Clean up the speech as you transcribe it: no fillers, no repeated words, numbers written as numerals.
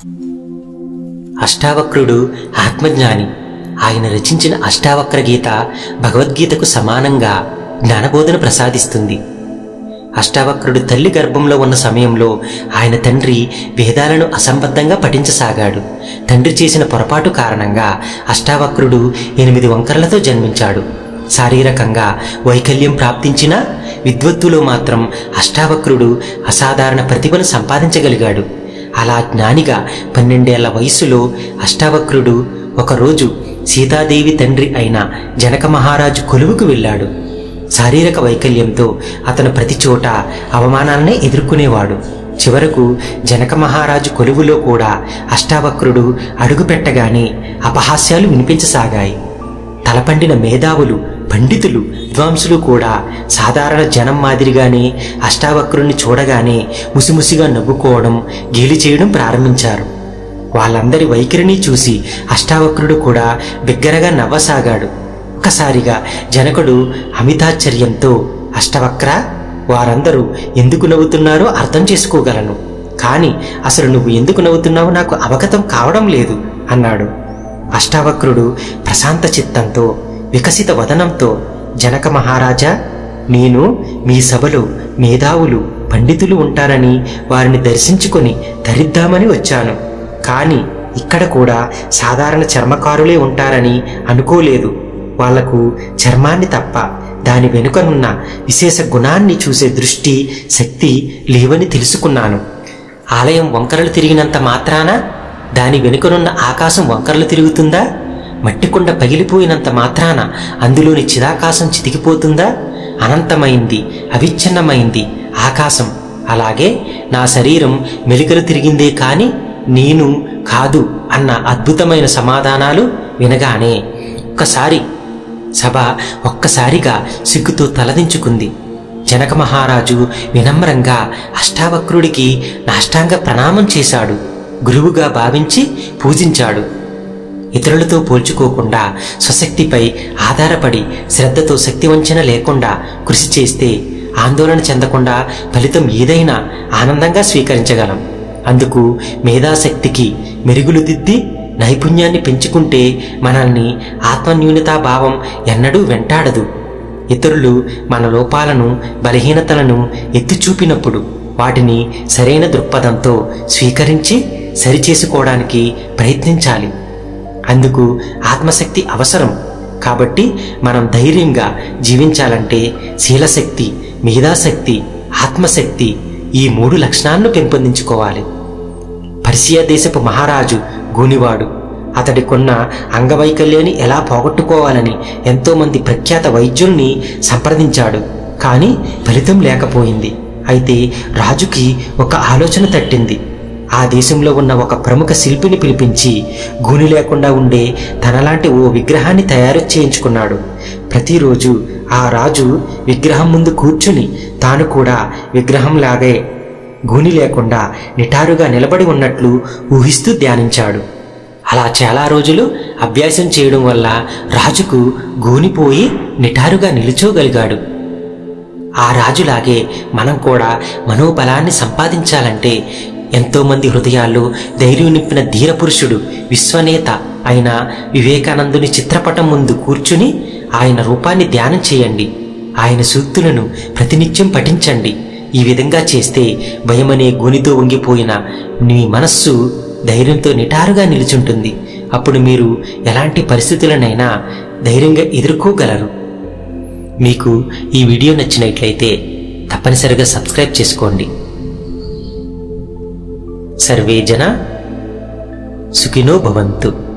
అష్టావక్రుడు ఆత్మజ్ఞాని. ఆయన రచించిన అష్టావక్ర గీత భగవద్గీతకు సమానంగా జ్ఞానబోధన ప్రసాదిస్తుంది. అష్టావక్రుడు తల్లి గర్భంలో ఉన్న సమయంలో ఆయన తండ్రి వేదాలను అసంబద్ధంగా పఠించసాగాడు. తండ్రి చేసిన పొరపాటు కారణంగా అష్టావక్రుడు 8 వంకరలతో జన్మించాడు. శారీరకంగా వైకల్యం ప్రాప్తించిన విద్వత్తులో మాత్రం అష్టావక్రుడు అసాధారణ ప్రతిభను సంపాదించగలిగాడు. అలా జ్ఞానిగా 12 ఏళ్ల వయసులో అష్టావక్రుడు ఒకరోజు సీతాదేవి తండ్రి అయిన జనక మహారాజు కొలువుకు వెళ్ళాడు. శారీరక వైకల్యంతో అతను ప్రతి చోట అవమానాలనే ఎదుర్కొనేవాడు. చివరకు జనక మహారాజు కొలువులో కూడా అష్టావక్రుడు అడుగుపెట్టగానే అపహాస్యాలు వినిపించసాగాయి. తలపండిన మేధావులు, పండితులు, విద్వాంసులు కూడా సాధారణ జనం మాదిరిగానే అష్టావక్రుణ్ణి చూడగానే ముసిముసిగా నవ్వుకోవడం, గేలి చేయడం ప్రారంభించారు. వాళ్ళందరి వైఖరిని చూసి అష్టావక్రుడు కూడా బిగ్గరగా నవ్వసాగాడు. ఒక్కసారిగా జనకుడు అమితాశ్చర్యంతో, అష్టవక్ర, వారందరూ ఎందుకు నవ్వుతున్నారో అర్థం చేసుకోగలను, కానీ అసలు నువ్వు ఎందుకు నవ్వుతున్నావో నాకు అవగతం కావడం లేదు అన్నాడు. అష్టావక్రుడు ప్రశాంత చిత్తంతో, వికసిత వదనంతో, జనక మహారాజా, నేను మీ సభలో మేధావులు, పండితులు ఉంటారని వారిని దర్శించుకొని ధరిద్దామని వచ్చాను. కానీ ఇక్కడ కూడా సాధారణ చర్మకారులే ఉంటారని అనుకోలేదు. వాళ్లకు చర్మాన్ని తప్ప దాని వెనుకనున్న విశేష గుణాన్ని చూసే దృష్టి, శక్తి లేవని తెలుసుకున్నాను. ఆలయం వంకరలు తిరిగినంత మాత్రాన దాని వెనుకనున్న ఆకాశం వంకరలు తిరుగుతుందా? మట్టికుండ పగిలిపోయినంత మాత్రాన అందులోని చిదాకాశం చితికిపోతుందా? అనంతమైంది, అవిచ్ఛిన్నమైంది ఆకాశం. అలాగే నా శరీరం మెలికలు తిరిగిందే కాని నేను కాదు అన్న అద్భుతమైన సమాధానాలు వినగానే సభ ఒక్కసారిగా సిగ్గుతో తలదించుకుంది. జనక మహారాజు వినమ్రంగా అష్టావక్రుడికి నాష్టాంగ ప్రణామం చేశాడు. గురువుగా భావించి పూజించాడు. ఇతరులతో పోల్చుకోకుండా, స్వశక్తిపై ఆధారపడి శ్రద్ధతో శక్తివంచన లేకుండా కృషి చేస్తే ఆందోళన చెందకుండా ఫలితం ఏదైనా ఆనందంగా స్వీకరించగలం. అందుకు మేధాశక్తికి మెరుగులు దిద్ది నైపుణ్యాన్ని పెంచుకుంటే మనల్ని ఆత్మన్యూనతాభావం ఎన్నడూ వెంటాడదు. ఇతరులు మన లోపాలను, బలహీనతలను ఎత్తిచూపినప్పుడు వాటిని సరైన దృక్పథంతో స్వీకరించి సరిచేసుకోవడానికి ప్రయత్నించాలి. అందుకు ఆత్మశక్తి అవసరం. కాబట్టి మనం ధైర్యంగా జీవించాలంటే శీలశక్తి, మేధాశక్తి, ఆత్మశక్తి, ఈ 3 లక్షణాలను పెంపొందించుకోవాలి. పర్షియా దేశపు మహారాజు గూనివాడు. అతడికున్న అంగవైకల్యాన్ని ఎలా పోగొట్టుకోవాలని ఎంతోమంది ప్రఖ్యాత వైద్యుల్ని సంప్రదించాడు. కానీ ఫలితం లేకపోయింది. అయితే రాజుకి ఒక ఆలోచన తట్టింది. ఆ దేశంలో ఉన్న ఒక ప్రముఖ శిల్పిని పిలిపించి గూని లేకుండా ఉండే తనలాంటి ఓ విగ్రహాన్ని తయారు చేయించుకున్నాడు. ప్రతిరోజు ఆ రాజు విగ్రహం ముందు కూర్చుని తాను కూడా విగ్రహంలాగే గూని లేకుండా నిటారుగా నిలబడి ఉన్నట్లు ఊహిస్తూ ధ్యానించాడు. అలా చాలా రోజులు అభ్యాసం చేయడం వల్ల రాజుకు గూనిపోయి నిటారుగా నిలుచోగలిగాడు. ఆ రాజులాగే మనం కూడా మనోబలాన్ని సంపాదించాలంటే ఎంతోమంది హృదయాల్లో ధైర్యం నింపిన ధీరపురుషుడు, విశ్వనేత అయిన వివేకానందుని చిత్రపటం ముందు కూర్చుని ఆయన రూపాన్ని ధ్యానం చేయండి. ఆయన సూక్తులను ప్రతినిత్యం పఠించండి. ఈ విధంగా చేస్తే భయమనే గూనితో వంగిపోయిన మీ మనస్సు ధైర్యంతో నిటారుగా నిలుచుంటుంది. అప్పుడు మీరు ఎలాంటి పరిస్థితులనైనా ధైర్యంగా ఎదుర్కోగలరు. మీకు ఈ వీడియో నచ్చినట్లయితే తప్పనిసరిగా సబ్స్క్రైబ్ చేసుకోండి. సర్వే జన సుఖినో భవంతు.